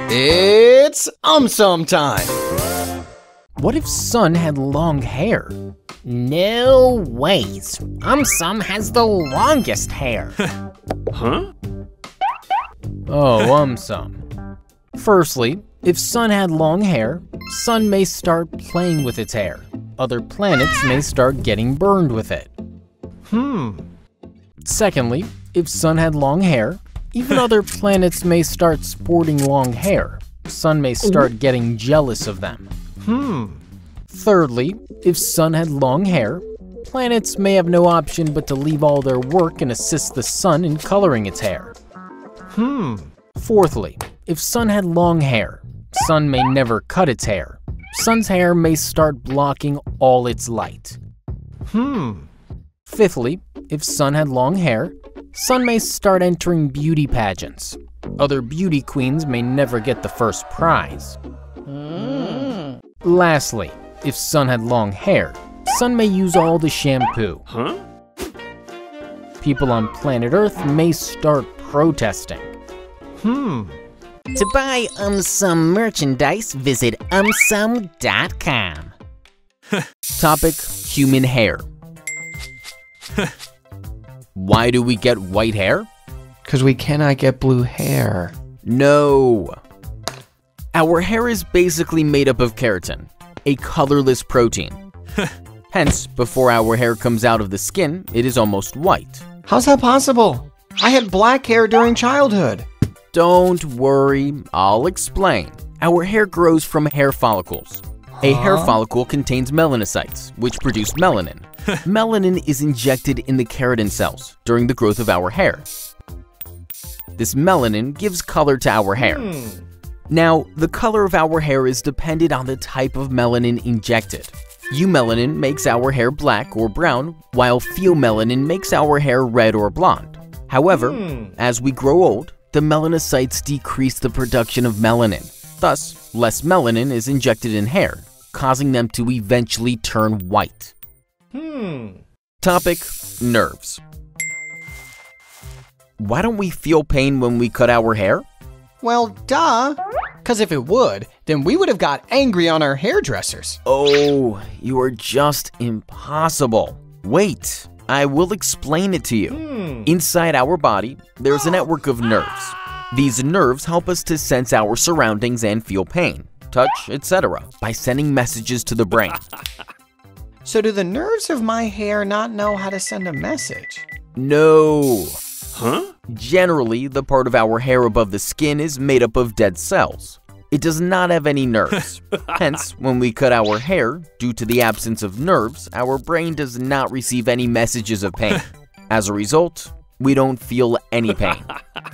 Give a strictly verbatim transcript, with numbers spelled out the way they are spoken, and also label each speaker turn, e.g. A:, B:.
A: It's AumSum time!
B: What if Sun had long hair?
C: No ways. AumSum has the longest hair.
D: Huh?
B: Oh, AumSum. Firstly, if Sun had long hair, Sun may start playing with its hair. Other planets may start getting burned with it.
A: Hmm.
B: Secondly, if Sun had long hair, even other planets may start sporting long hair. Sun may start getting jealous of them.
A: Hmm.
B: Thirdly, if Sun had long hair, planets may have no option but to leave all their work and assist the Sun in coloring its hair.
A: Hmm.
B: Fourthly, if Sun had long hair, Sun may never cut its hair. Sun's hair may start blocking all its light.
A: Hmm.
B: Fifthly, if Sun had long hair, Sun may start entering beauty pageants. Other beauty queens may never get the first prize.
C: Mm.
B: Lastly, if Sun had long hair, Sun may use all the shampoo.
D: Huh?
B: People on planet Earth may start protesting.
A: Hmm.
C: To buy AumSum merchandise, visit um sum dot com.
B: Topic: human hair. Why do we get white hair?
A: Because we cannot get blue hair.
B: No. Our hair is basically made up of keratin, a colorless protein. Hence, before our hair comes out of the skin, it is almost white.
A: How's that possible? I had black hair during childhood.
B: Don't worry, I'll explain. Our hair grows from hair follicles. A hair
A: Huh?
B: follicle contains melanocytes, which produce melanin. Melanin is injected in the keratin cells during the growth of our hair. This melanin gives color to our hair.
A: Hmm.
B: Now, the color of our hair is dependent on the type of melanin injected. Eumelanin makes our hair black or brown, while pheomelanin makes our hair red or blonde. However,
A: Hmm.
B: as we grow old, the melanocytes decrease the production of melanin. Thus, less melanin is injected in hair, causing them to eventually turn white.
A: Hmm.
B: Topic: nerves. Why don't we feel pain when we cut our hair?
A: Well, duh. Because if it would, then we would have got angry on our hairdressers.
B: Oh, you are just impossible. Wait, I will explain it to you.
A: Hmm.
B: Inside our body, there's a network of nerves. These nerves help us to sense our surroundings and feel pain, touch, et cetera by sending messages to the brain.
A: So do the nerves of my hair not know how to send a message?
B: No.
D: Huh?
B: Generally, the part of our hair above the skin is made up of dead cells. It does not have any nerves. Hence, when we cut our hair, due to the absence of nerves, our brain does not receive any messages of pain. As a result, we don't feel any pain.